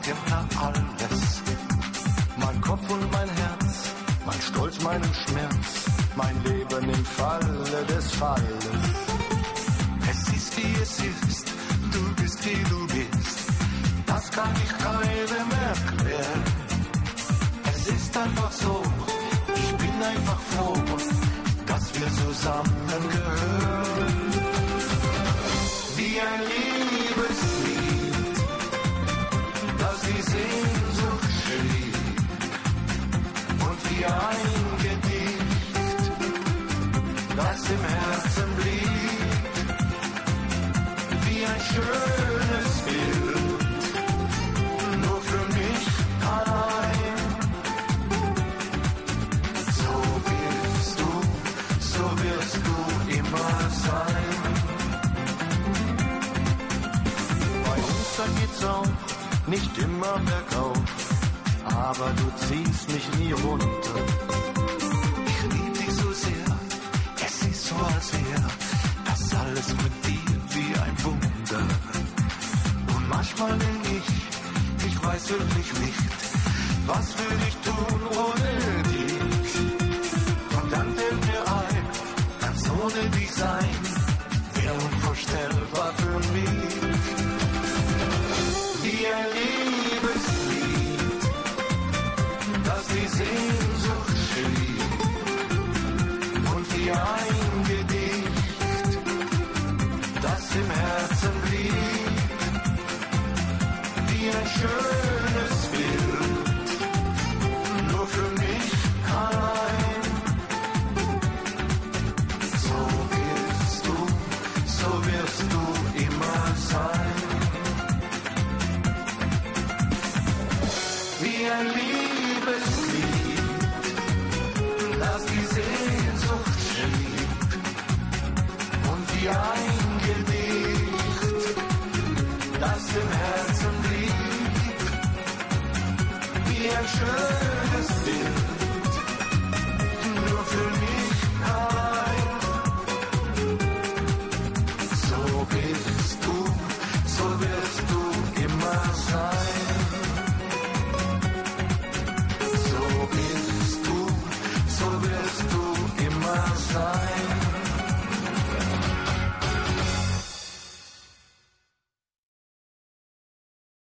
immer alles. Mein Kopf und mein Herz, mein Stolz, meinen Schmerz, mein Leben im Falle des Falles. Es ist wie es ist, du bist wie du bist, das kann ich keinem erklären. Es ist einfach so, ich bin einfach froh, dass wir zusammengehören. Wie ein Liebeslied, das die Sehnsucht schrieb, und wie ein Gedicht, das im Herzen blieb. Wie ein schönes Bild, nur für mich allein. So bist du, so wirst du immer sein. Bei uns da geht's auch nicht immer bergauf, aber du ziehst mich nie runter. Ich lieb dich so sehr, es ist so als wäre das alles mit dir wie ein Wunder. Und manchmal denk ich weiß wirklich nicht, was will ich tun ohne dich. Und dann fällt mir ein, ganz ohne dich sein, wäre unvorstellbar für mich. Wie ein Liebeslied, das die Sehnsucht schrieb, und wie ein Gedicht, das im Herzen blieb. Wie ein schönes Bild, nur für mich allein. So bist du, so wirst du immer sein. Wie ein Liebeslied, das die Sehnsucht schrieb, und wie ein Gedicht, das im Herzen blieb. Wie ein schönes